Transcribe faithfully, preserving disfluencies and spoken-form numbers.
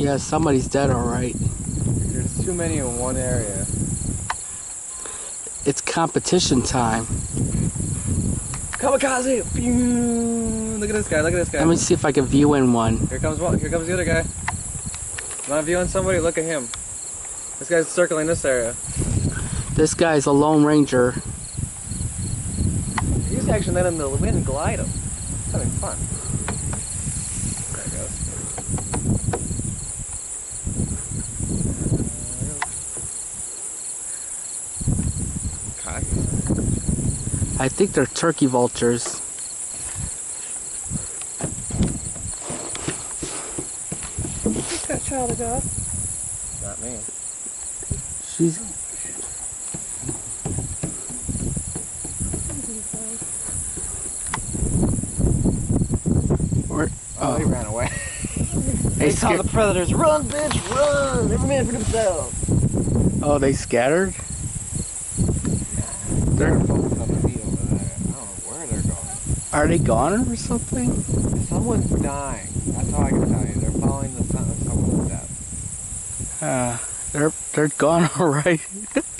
Yeah, somebody's dead, alright. There's too many in one area. It's competition time. Kamikaze! Look at this guy, look at this guy. Let me see if I can view in one. Here comes one, here comes the other guy. Want to view on somebody? Look at him. This guy's circling this area. This guy's a Lone Ranger. He's actually letting the wind glide him. He's having fun. There he goes. I think they're turkey vultures. Who's got child of God? Not me. She's... Where? Oh, Oh, he ran away. They They saw sca- the predators. Run, bitch, run! Every man for himself. Oh, they scattered? They're focused on the field over there. I don't know where they're going. Are they gone or something? Someone's dying. That's all I can tell you. They're following the sun of someone's death. Uh, they're, they're gone alright.